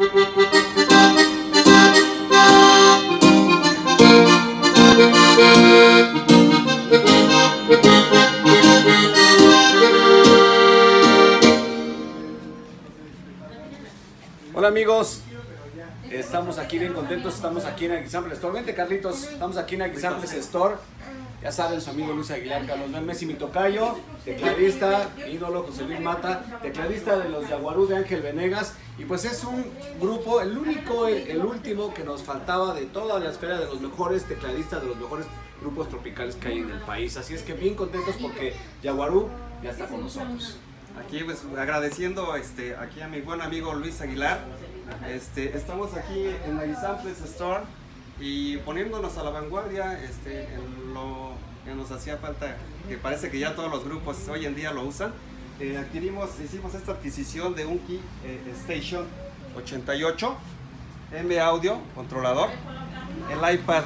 Hola amigos, estamos aquí bien contentos, estamos aquí en Aguisamples Store. Vente Carlitos, estamos aquí en Aguisamples Store. Ya saben, su amigo Luis Aguilar, Carlos Messi, mi tocayo, tecladista, ídolo José Luis Mata, tecladista de los Yaguarú de Ángel Venegas. Y pues es un grupo, el único, el último que nos faltaba de toda la esfera de los mejores tecladistas, de los mejores grupos tropicales que hay en el país. Así es que bien contentos porque Yaguarú ya está con nosotros. Aquí pues agradeciendo aquí a mi buen amigo Luis Aguilar. Estamos aquí en Aguisamples Store y poniéndonos a la vanguardia en lo que nos hacía falta, que parece que ya todos los grupos hoy en día lo usan. Hicimos esta adquisición de un Key Station 88 M Audio controlador, el iPad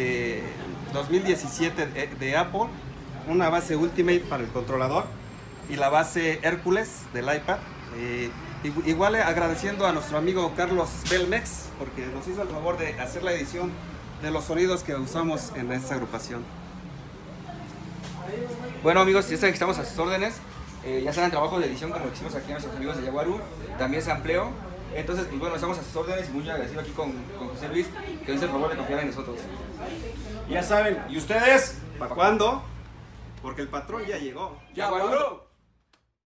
2017 de Apple, una base Ultimate para el controlador y la base Hércules del iPad. Igual agradeciendo a nuestro amigo Carlos Belmex porque nos hizo el favor de hacer la edición de los sonidos que usamos en esta agrupación. Bueno amigos, ya saben que estamos a sus órdenes, ya sean trabajos de edición como lo hicimos aquí a nuestros amigos de Yaguarú, también sampleo. Entonces pues bueno, estamos a sus órdenes y muy agradecido aquí con José Luis que nos hizo el favor de confiar en nosotros. Ya saben, ¿y ustedes? ¿Para cuándo? Porque el patrón ya llegó. ¡Yaguarú!